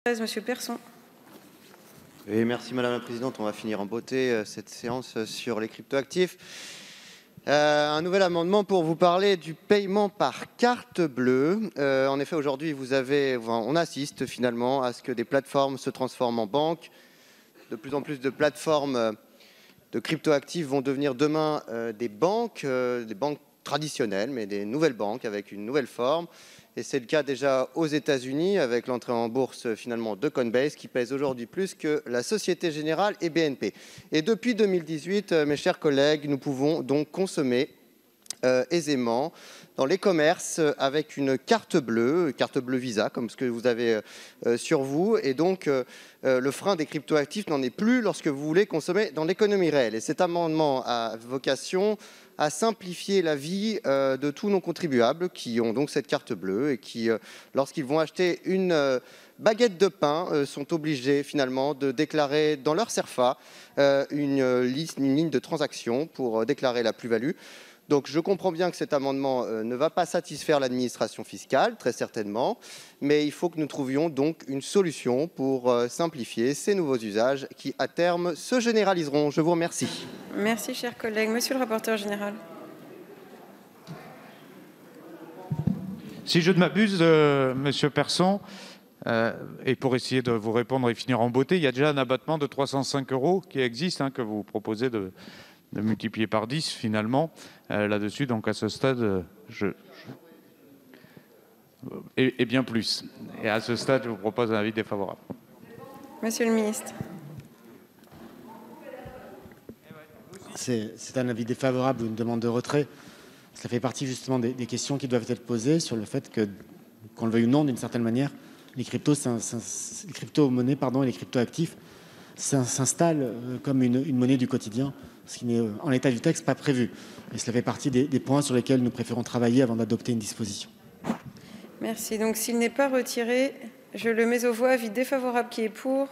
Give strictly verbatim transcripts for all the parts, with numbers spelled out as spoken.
Monsieur Persson. Oui, merci Madame la Présidente. On va finir en beauté euh, cette séance euh, sur les cryptoactifs. Euh, un nouvel amendement pour vous parler du paiement par carte bleue. Euh, en effet, aujourd'hui, vous avez, enfin, on assiste finalement à ce que des plateformes se transforment en banques. De plus en plus de plateformes euh, de cryptoactifs vont devenir demain euh, des banques, euh, des banques traditionnelles, mais des nouvelles banques avec une nouvelle forme. Et c'est le cas déjà aux États-Unis avec l'entrée en bourse finalement de Coinbase qui pèse aujourd'hui plus que la Société Générale et B N P. Et depuis deux mille dix-huit, mes chers collègues, nous pouvons donc consommer euh, aisément dans les commerces avec une carte bleue, carte bleue Visa comme ce que vous avez euh, sur vous. Et donc euh, le frein des cryptoactifs n'en est plus lorsque vous voulez consommer dans l'économie réelle. Et cet amendement a vocation à simplifier la vie euh, de tous nos contribuables qui ont donc cette carte bleue et qui, euh, lorsqu'ils vont acheter une euh, baguette de pain, euh, sont obligés finalement de déclarer dans leur CERFA euh, une, euh, liste, une ligne de transaction pour euh, déclarer la plus-value. Donc je comprends bien que cet amendement euh, ne va pas satisfaire l'administration fiscale, très certainement, mais il faut que nous trouvions donc une solution pour euh, simplifier ces nouveaux usages qui, à terme, se généraliseront. Je vous remercie. Merci, chers collègues. Monsieur le rapporteur général. Si je ne m'abuse, euh, Monsieur Persson, euh, et pour essayer de vous répondre et finir en beauté, il y a déjà un abattement de trois cent cinq euros qui existe, hein, que vous proposez de, de multiplier par dix finalement euh, là-dessus. Donc à ce stade, je, je et, et bien plus. Et à ce stade, je vous propose un avis défavorable. Monsieur le ministre. C'est un avis défavorable ou une demande de retrait. Ça fait partie justement des, des questions qui doivent être posées sur le fait que, qu'on le veuille ou non, d'une certaine manière, les cryptos, les crypto-monnaies pardon, et les crypto-actifs s'installent comme une, une monnaie du quotidien, ce qui n'est en l'état du texte pas prévu. Et cela fait partie des, des points sur lesquels nous préférons travailler avant d'adopter une disposition. Merci. Donc s'il n'est pas retiré, je le mets aux voix. Avis défavorable qui est pour,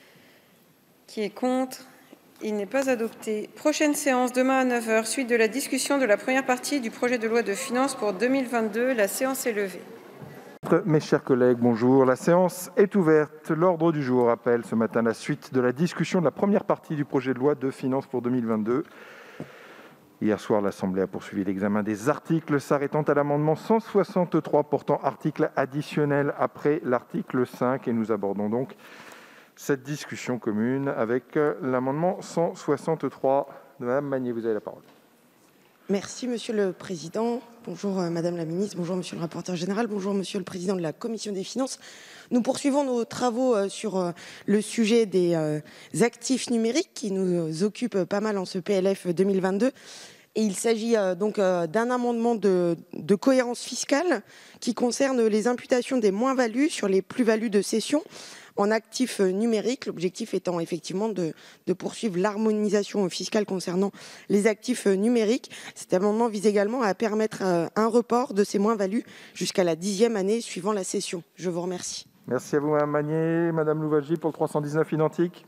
qui est contre. Il n'est pas adopté. Prochaine séance demain à neuf heures, suite de la discussion de la première partie du projet de loi de finances pour deux mille vingt-deux. La séance est levée. Mes chers collègues, bonjour. La séance est ouverte. L'ordre du jour appelle ce matin la suite de la discussion de la première partie du projet de loi de finances pour deux mille vingt-deux. Hier soir, l'Assemblée a poursuivi l'examen des articles s'arrêtant à l'amendement cent soixante-trois portant article additionnel après l'article cinq. Et nous abordons donc cette discussion commune avec l'amendement cent soixante-trois de Madame Magnier. Vous avez la parole. Merci Monsieur le Président. Bonjour Madame la Ministre, bonjour Monsieur le rapporteur général, bonjour Monsieur le Président de la Commission des Finances. Nous poursuivons nos travaux sur le sujet des actifs numériques qui nous occupent pas mal en ce P L F deux mille vingt-deux. Et il s'agit donc d'un amendement de, de cohérence fiscale qui concerne les imputations des moins-values sur les plus-values de cession en actifs numériques, l'objectif étant effectivement de, de poursuivre l'harmonisation fiscale concernant les actifs numériques. Cet amendement vise également à permettre un report de ces moins-values jusqu'à la dixième année suivant la cession. Je vous remercie. Merci à vous, Mme Magnier. Madame Louwagie pour le trois cent dix-neuf identique.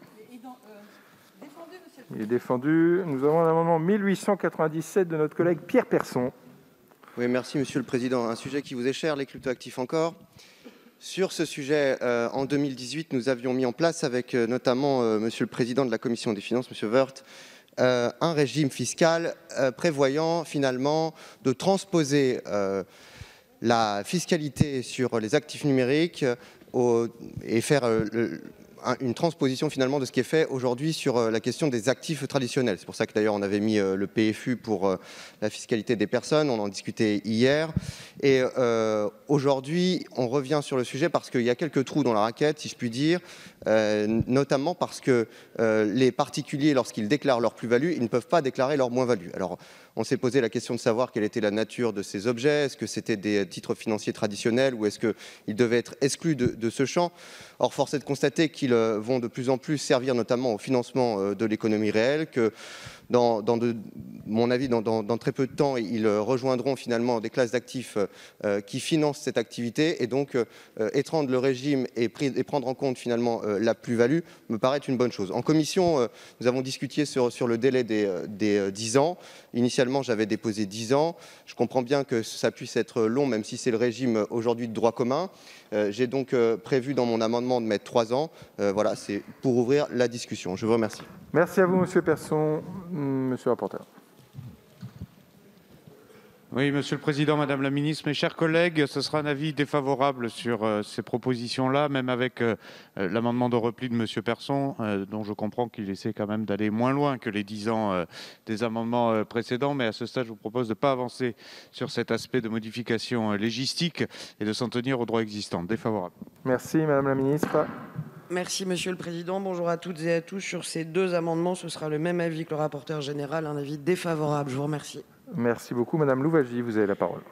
Il est défendu. Nous avons l'amendement mille huit cent quatre-vingt-dix-sept de notre collègue Pierre Persson. Oui, merci Monsieur le Président. Un sujet qui vous est cher, les cryptoactifs encore. Sur ce sujet, euh, en deux mille dix-huit, nous avions mis en place avec euh, notamment euh, Monsieur le Président de la Commission des Finances, Monsieur Woerth, euh, un régime fiscal euh, prévoyant finalement de transposer euh, la fiscalité sur les actifs numériques euh, au, et faire euh, le, une transposition finalement de ce qui est fait aujourd'hui sur la question des actifs traditionnels. C'est pour ça que d'ailleurs on avait mis le P F U pour la fiscalité des personnes, on en discutait hier. Et euh, aujourd'hui on revient sur le sujet parce qu'il y a quelques trous dans la raquette, si je puis dire, euh, notamment parce que euh, les particuliers, lorsqu'ils déclarent leur plus-value, ils ne peuvent pas déclarer leur moins-value. Alors on s'est posé la question de savoir quelle était la nature de ces objets, est-ce que c'était des titres financiers traditionnels ou est-ce qu'ils devaient être exclus de, de ce champ. Or, force est de constater qu'ils vont de plus en plus servir notamment au financement de l'économie réelle, que dans, dans de, mon avis, dans, dans, dans très peu de temps, ils rejoindront finalement des classes d'actifs euh, qui financent cette activité, et donc euh, étendre le régime et, pris, et prendre en compte finalement euh, la plus-value me paraît une bonne chose. En commission, euh, nous avons discuté sur, sur le délai des, des euh, dix ans. Initialement, j'avais déposé dix ans. Je comprends bien que ça puisse être long, même si c'est le régime aujourd'hui de droit commun. Euh, J'ai donc euh, prévu dans mon amendement de mettre trois ans. Euh, voilà, c'est pour ouvrir la discussion. Je vous remercie. Merci à vous, Monsieur Persson. Monsieur le rapporteur. Oui, Monsieur le Président, Madame la Ministre, mes chers collègues, ce sera un avis défavorable sur euh, ces propositions-là, même avec euh, l'amendement de repli de Monsieur Persson, euh, dont je comprends qu'il essaie quand même d'aller moins loin que les dix ans euh, des amendements euh, précédents. Mais à ce stade, je vous propose de ne pas avancer sur cet aspect de modification euh, légistique et de s'en tenir au droit existant. Défavorable. Merci, Madame la Ministre. Merci Monsieur le Président. Bonjour à toutes et à tous. Sur ces deux amendements, ce sera le même avis que le rapporteur général, un avis défavorable. Je vous remercie. Merci beaucoup. Madame Louwagie, vous avez la parole.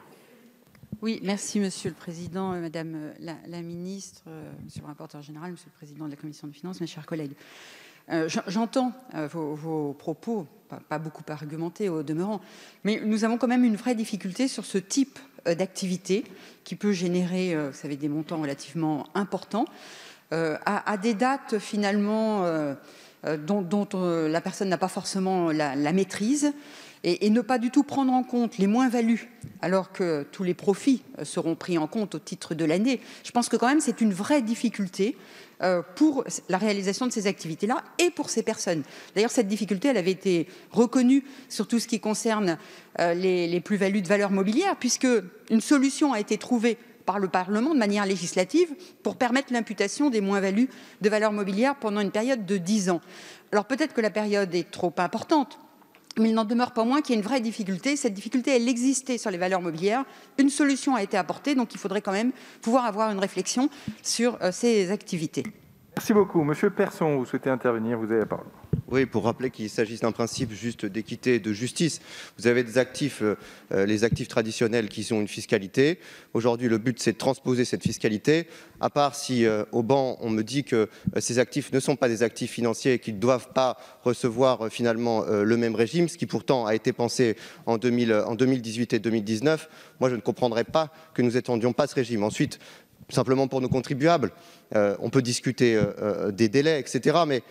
Oui, merci Monsieur le Président, Madame la, la Ministre, euh, Monsieur le rapporteur général, Monsieur le Président de la Commission des Finances, mes chers collègues. Euh, J'entends euh, vos, vos propos, pas, pas beaucoup argumentés au demeurant, mais nous avons quand même une vraie difficulté sur ce type euh, d'activité qui peut générer, euh, vous savez, des montants relativement importants euh, à, à des dates finalement euh, euh, dont, dont euh, la personne n'a pas forcément la, la maîtrise. Et, et ne pas du tout prendre en compte les moins-values, alors que tous les profits seront pris en compte au titre de l'année. Je pense que quand même c'est une vraie difficulté euh, pour la réalisation de ces activités-là et pour ces personnes. D'ailleurs, cette difficulté, elle avait été reconnue sur tout ce qui concerne euh, les, les plus-values de valeur mobilière, puisque une solution a été trouvée par le Parlement de manière législative pour permettre l'imputation des moins-values de valeur mobilière pendant une période de dix ans. Alors peut-être que la période est trop importante, mais il n'en demeure pas moins qu'il y a une vraie difficulté. Cette difficulté, elle existait sur les valeurs mobilières. Une solution a été apportée, donc il faudrait quand même pouvoir avoir une réflexion sur euh, ces activités. Merci beaucoup. Monsieur Persson, vous souhaitez intervenir, vous avez la parole. Oui, pour rappeler qu'il s'agisse d'un principe juste d'équité et de justice. Vous avez des actifs, euh, les actifs traditionnels qui ont une fiscalité. Aujourd'hui, le but, c'est de transposer cette fiscalité, à part si euh, au banc, on me dit que euh, ces actifs ne sont pas des actifs financiers et qu'ils ne doivent pas recevoir euh, finalement euh, le même régime, ce qui pourtant a été pensé en, deux mille, en deux mille dix-huit et deux mille dix-neuf. Moi, je ne comprendrais pas que nous n'étendions pas ce régime. Ensuite, simplement pour nos contribuables, euh, on peut discuter euh, euh, des délais, et cetera, mais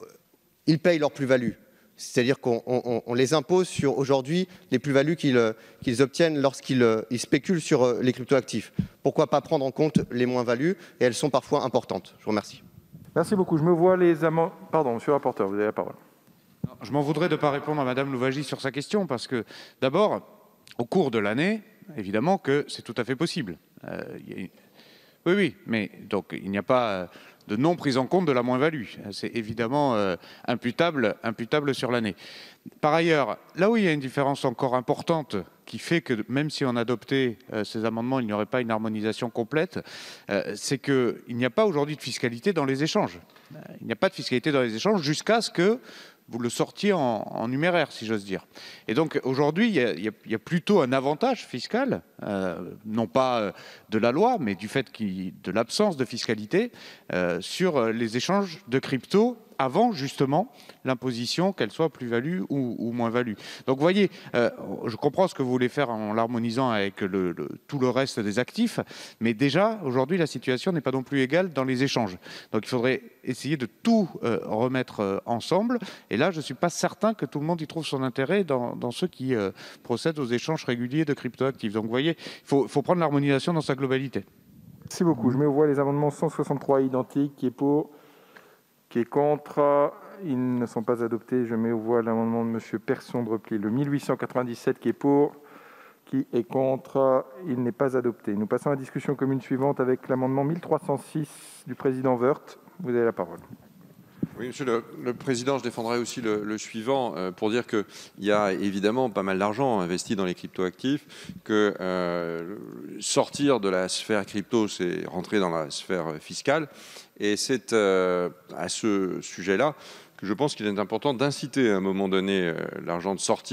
ils payent leur plus-value. C'est-à-dire qu'on on, on les impose sur, aujourd'hui, les plus-values qu'ils qu'ils obtiennent lorsqu'ils ils spéculent sur les cryptoactifs. Pourquoi pas prendre en compte les moins-values, et elles sont parfois importantes. Je vous remercie. Merci beaucoup. Je me vois les amendements... Pardon, monsieur le rapporteur, vous avez la parole. Je m'en voudrais de ne pas répondre à Madame Louwagie sur sa question, parce que, d'abord, au cours de l'année, évidemment que c'est tout à fait possible. Euh, y a... Oui, oui, mais donc il n'y a pas... Euh, de non prise en compte de la moins-value. C'est évidemment euh, imputable, imputable sur l'année. Par ailleurs, là où il y a une différence encore importante qui fait que même si on adoptait euh, ces amendements, il n'y aurait pas une harmonisation complète, euh, c'est qu'il n'y a pas aujourd'hui de fiscalité dans les échanges. Il n'y a pas de fiscalité dans les échanges jusqu'à ce que vous le sortiez en, en numéraire, si j'ose dire. Et donc aujourd'hui, il, il, il y a plutôt un avantage fiscal, euh, non pas euh, de la loi, mais du fait qu'il, de l'absence de fiscalité euh, sur les échanges de crypto avant justement l'imposition, qu'elle soit plus-value ou, ou moins-value. Donc vous voyez, euh, je comprends ce que vous voulez faire en l'harmonisant avec le, le, tout le reste des actifs, mais déjà, aujourd'hui, la situation n'est pas non plus égale dans les échanges. Donc il faudrait essayer de tout euh, remettre euh, ensemble. Et là, je ne suis pas certain que tout le monde y trouve son intérêt dans, dans ceux qui euh, procèdent aux échanges réguliers de cryptoactifs. Donc vous voyez, il faut, faut prendre l'harmonisation dans sa globalité. Merci beaucoup. Je mets aux voix les amendements cent soixante-trois identiques, qui est pour, qui est contre. Ils ne sont pas adoptés. Je mets aux voix l'amendement de M. Persson de repli, le mille huit cent quatre-vingt-dix-sept, qui est pour, qui est contre. Il n'est pas adopté. Nous passons à la discussion commune suivante avec l'amendement mille trois cent six du président Woerth. Vous avez la parole. Oui, Monsieur le, le Président, je défendrai aussi le, le suivant euh, pour dire qu'il y a évidemment pas mal d'argent investi dans les cryptoactifs, que euh, sortir de la sphère crypto, c'est rentrer dans la sphère fiscale. Et c'est euh, à ce sujet-là que je pense qu'il est important d'inciter à un moment donné euh, l'argent de sortir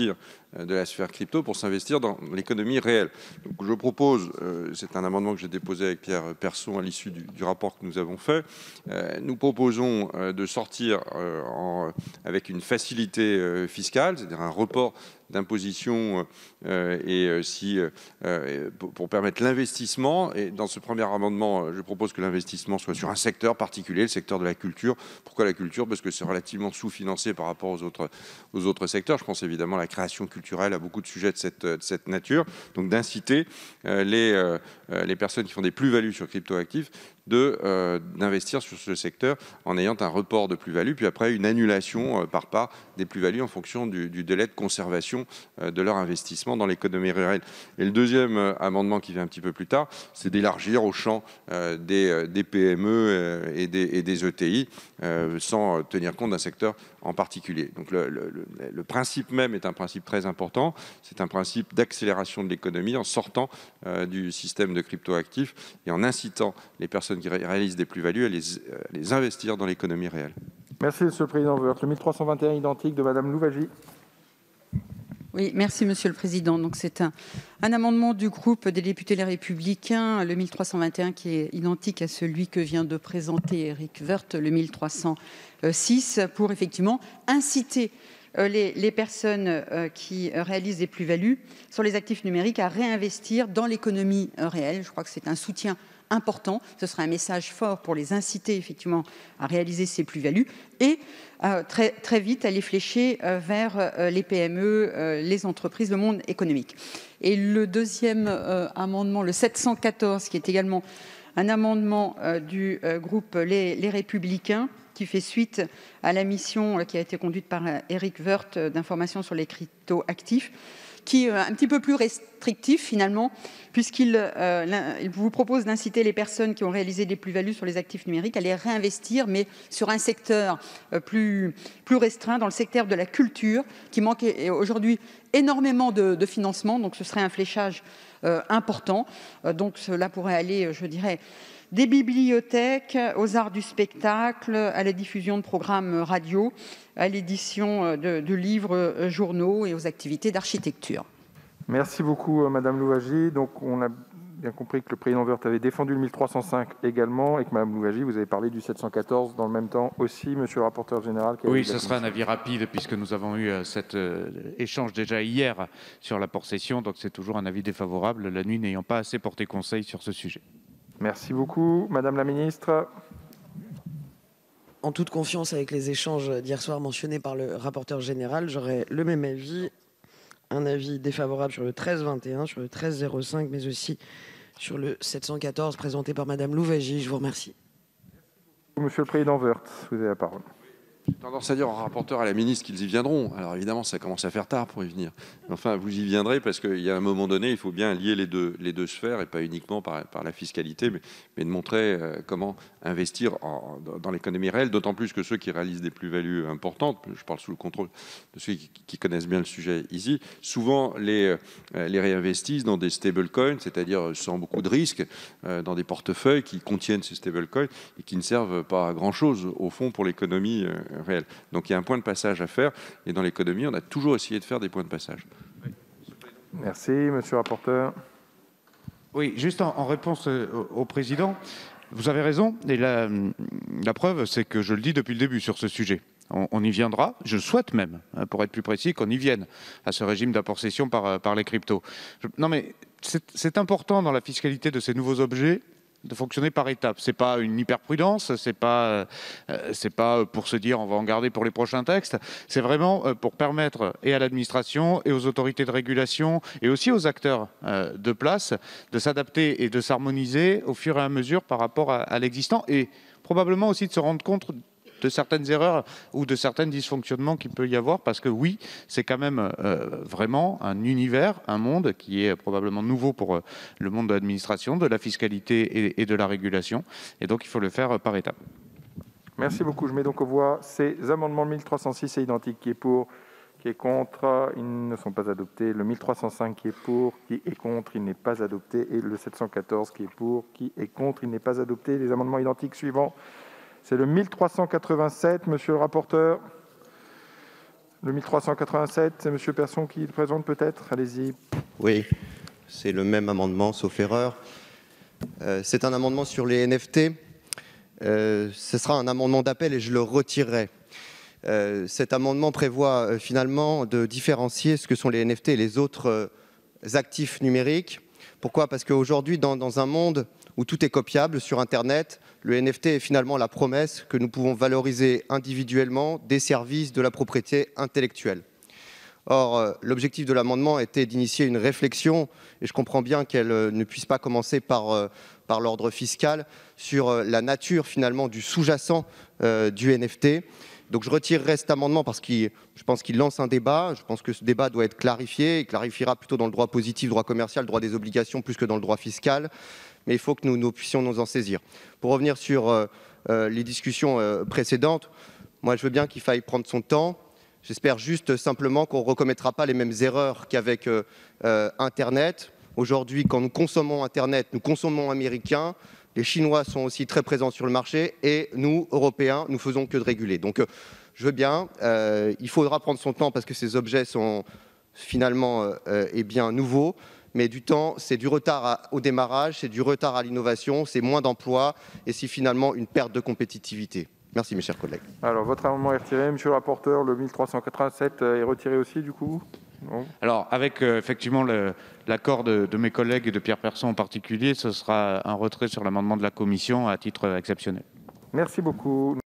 de la sphère crypto pour s'investir dans l'économie réelle. Donc je propose, euh, c'est un amendement que j'ai déposé avec Pierre Persson à l'issue du, du rapport que nous avons fait, euh, nous proposons euh, de sortir euh, en, avec une facilité euh, fiscale, c'est-à-dire un report d'imposition euh, et euh, si euh, pour, pour permettre l'investissement. Et dans ce premier amendement, je propose que l'investissement soit sur un secteur particulier, le secteur de la culture. Pourquoi la culture? Parce que c'est relativement sous-financé par rapport aux autres, aux autres secteurs. Je pense évidemment à la création culturelle, à beaucoup de sujets de cette, de cette nature. Donc d'inciter euh, les, euh, les personnes qui font des plus-values sur cryptoactifs de, euh, d'investir sur ce secteur en ayant un report de plus-value, puis après une annulation euh, par part des plus-values en fonction du, du délai de conservation euh, de leur investissement dans l'économie réelle. Et le deuxième euh, amendement qui vient un petit peu plus tard, c'est d'élargir au champ euh, des, euh, des P M E euh, et, des, et des E T I euh, sans tenir compte d'un secteur en particulier. Donc le, le, le, le principe même est un principe très important, c'est un principe d'accélération de l'économie en sortant euh, du système de cryptoactifs et en incitant les personnes qui ré réalisent des plus-values à les, euh, les investir dans l'économie réelle. Merci, Monsieur le Président. Le mille trois cent vingt et un identique de Madame Louwagie. Oui, merci Monsieur le Président. Donc c'est un, un amendement du groupe des députés Les Républicains, le mille trois cent vingt et un, qui est identique à celui que vient de présenter Éric Woerth, le mille trois cent six, pour effectivement inciter Les, les personnes euh, qui réalisent des plus-values sur les actifs numériques à réinvestir dans l'économie euh, réelle. Je crois que c'est un soutien important. Ce sera un message fort pour les inciter effectivement à réaliser ces plus-values et euh, très, très vite à les flécher euh, vers euh, les P M E, euh, les entreprises, le monde économique. Et le deuxième euh, amendement, le sept cent quatorze, qui est également un amendement euh, du euh, groupe les, les Républicains, qui fait suite à la mission qui a été conduite par Éric Woerth d'information sur les crypto-actifs, qui est un petit peu plus restrictif finalement, puisqu'il euh, il vous propose d'inciter les personnes qui ont réalisé des plus-values sur les actifs numériques à les réinvestir, mais sur un secteur euh, plus, plus restreint, dans le secteur de la culture, qui manque aujourd'hui énormément de, de financement, donc ce serait un fléchage euh, important. Euh, donc cela pourrait aller, je dirais, des bibliothèques, aux arts du spectacle, à la diffusion de programmes radio, à l'édition de, de livres, journaux et aux activités d'architecture. Merci beaucoup, Madame Louwagie. Donc, on a bien compris que le président Woerth avait défendu le mille trois cent cinq également et que Madame Louwagie, vous avez parlé du sept cent quatorze dans le même temps aussi, Monsieur le rapporteur général. Oui, ce sera un avis rapide puisque nous avons eu cet euh, échange déjà hier sur l'apport cession, donc c'est toujours un avis défavorable, la nuit n'ayant pas assez porté conseil sur ce sujet. Merci beaucoup. Madame la ministre. En toute confiance avec les échanges d'hier soir mentionnés par le rapporteur général, j'aurai le même avis, un avis défavorable sur le treize vingt et un, sur le treize zéro cinq, mais aussi sur le sept cent quatorze présenté par Madame Louwagie. Je vous remercie. Monsieur le président Woerth, vous avez la parole. J'ai tendance à dire au rapporteur, à la ministre qu'ils y viendront. Alors évidemment, ça commence à faire tard pour y venir. Enfin, vous y viendrez parce qu'il y a un moment donné, il faut bien lier les deux, les deux sphères et pas uniquement par, par la fiscalité, mais, mais de montrer euh, comment investir en, dans l'économie réelle, d'autant plus que ceux qui réalisent des plus-values importantes, je parle sous le contrôle de ceux qui, qui connaissent bien le sujet ici, souvent les, euh, les réinvestissent dans des stablecoins, c'est-à-dire sans beaucoup de risques, euh, dans des portefeuilles qui contiennent ces stablecoins et qui ne servent pas à grand-chose au fond pour l'économie euh, réel. Donc il y a un point de passage à faire et dans l'économie, on a toujours essayé de faire des points de passage. Merci, monsieur le rapporteur. Oui, juste en, en réponse au, au président, vous avez raison et la, la preuve, c'est que je le dis depuis le début sur ce sujet. On, on y viendra, je souhaite même, pour être plus précis, qu'on y vienne à ce régime d'apport-cession par, par les cryptos. Je, non mais c'est important dans la fiscalité de ces nouveaux objets de fonctionner par étapes. C'est pas une hyperprudence, c'est pas euh, c'est pas pour se dire on va en garder pour les prochains textes. C'est vraiment euh, pour permettre et à l'administration et aux autorités de régulation et aussi aux acteurs euh, de place de s'adapter et de s'harmoniser au fur et à mesure par rapport à, à l'existant et probablement aussi de se rendre compte de certaines erreurs ou de certains dysfonctionnements qu'il peut y avoir, parce que oui, c'est quand même euh, vraiment un univers, un monde qui est probablement nouveau pour euh, le monde de l'administration, de la fiscalité et, et de la régulation, et donc il faut le faire euh, par étapes. Merci beaucoup. Je mets donc aux voix ces amendements mille trois cent six et identique, qui est pour, qui est contre, ils ne sont pas adoptés. Le mille trois cent cinq qui est pour, qui est contre, il n'est pas adopté, et le sept cent quatorze qui est pour, qui est contre, il n'est pas adopté. Les amendements identiques suivants. C'est le mille trois cent quatre-vingt-sept, monsieur le rapporteur. Le mille trois cent quatre-vingt-sept, c'est M. Persson qui le présente peut-être. Allez-y. Oui, c'est le même amendement, sauf erreur. Euh, c'est un amendement sur les N F T. Euh, ce sera un amendement d'appel et je le retirerai. Euh, cet amendement prévoit euh, finalement de différencier ce que sont les N F T et les autres euh, actifs numériques. Pourquoi? Parce qu'aujourd'hui, dans, dans un monde où tout est copiable sur Internet, le N F T est finalement la promesse que nous pouvons valoriser individuellement des services de la propriété intellectuelle. Or, euh, l'objectif de l'amendement était d'initier une réflexion, et je comprends bien qu'elle euh, ne puisse pas commencer par, euh, par l'ordre fiscal, sur euh, la nature finalement du sous-jacent euh, du N F T. Donc je retirerai cet amendement parce que je pense qu'il lance un débat. Je pense que ce débat doit être clarifié. Il clarifiera plutôt dans le droit positif, droit commercial, droit des obligations, plus que dans le droit fiscal. Mais il faut que nous, nous puissions nous en saisir. Pour revenir sur euh, euh, les discussions euh, précédentes, moi je veux bien qu'il faille prendre son temps. J'espère juste simplement qu'on ne recommettra pas les mêmes erreurs qu'avec euh, euh, Internet. Aujourd'hui, quand nous consommons Internet, nous consommons américain. Les Chinois sont aussi très présents sur le marché et nous, Européens, nous faisons que de réguler. Donc, euh, je veux bien, euh, il faudra prendre son temps parce que ces objets sont finalement euh, eh bien, nouveaux. Mais du temps, c'est du retard à, au démarrage, c'est du retard à l'innovation, c'est moins d'emplois et c'est finalement une perte de compétitivité. Merci mes chers collègues. Alors, votre amendement est retiré. Monsieur le rapporteur, le mille trois cent quatre-vingt-sept est retiré aussi du coup? Non. Alors, avec euh, effectivement l'accord de, de mes collègues et de Pierre Persson en particulier, ce sera un retrait sur l'amendement de la Commission à titre exceptionnel. Merci beaucoup.